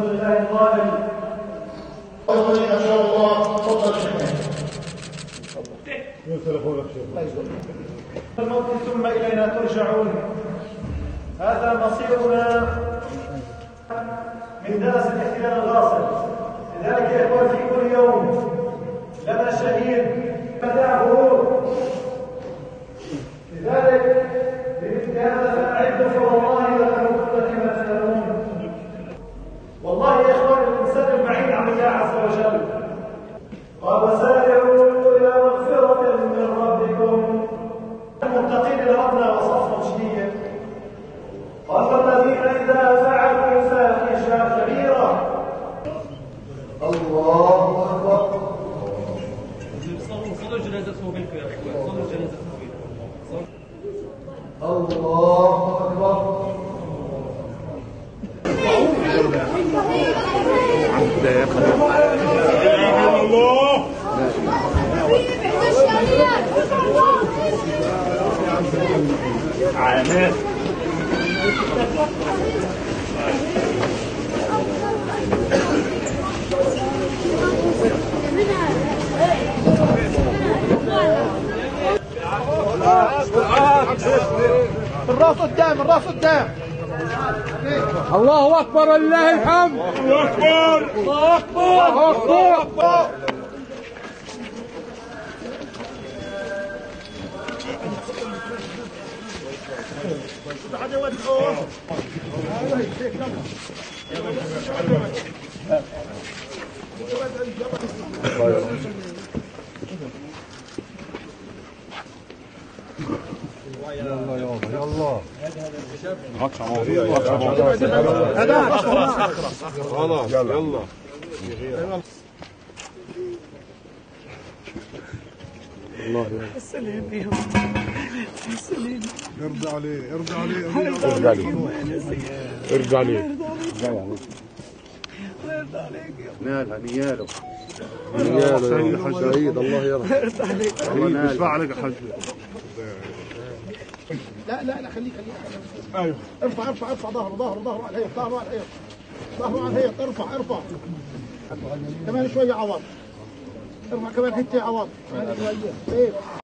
الله القائل ما شاء الله. تفضل شيخ. الموت ثم إلينا ترجعون. هذا مصيرنا من درس الاحتلال الغاصب. لذلك يا إخوان في كل يوم لنا شهيد مدعه. لذلك بمثل هذا فأعدوا فوالله لتموتن كما تنامون. والله يا إخوان الإنسان البعيد عن الله عز وجل قال وسارعوا إلى مغفرة من ربكم. المتقين لربنا وصفهم شديد. قال الذين إذا فعلوا فاحشة كبيرة. الله أكبر. صلوا جنازة فوقكم يا اخوان، صلوا جنازة فوقكم. الله أكبر. عامل الراس قدام، الراس قدام. الله أكبر ولله الحمد. الله أكبر الله أكبر الله أكبر. خلاص يلا. السلام بيهم. السلام. ارضى عليه ارضى عليه ارجع لي ارجع لي. نالها نياله شهيد الله يرحمه. شهيد يشفع عليك يا حاج. لا خليك. ايوه ارفع ظهره على الهيئة، ظهره على الهيئة. ارفع كمان شوية عوض. ارفع كمان حتة عوض.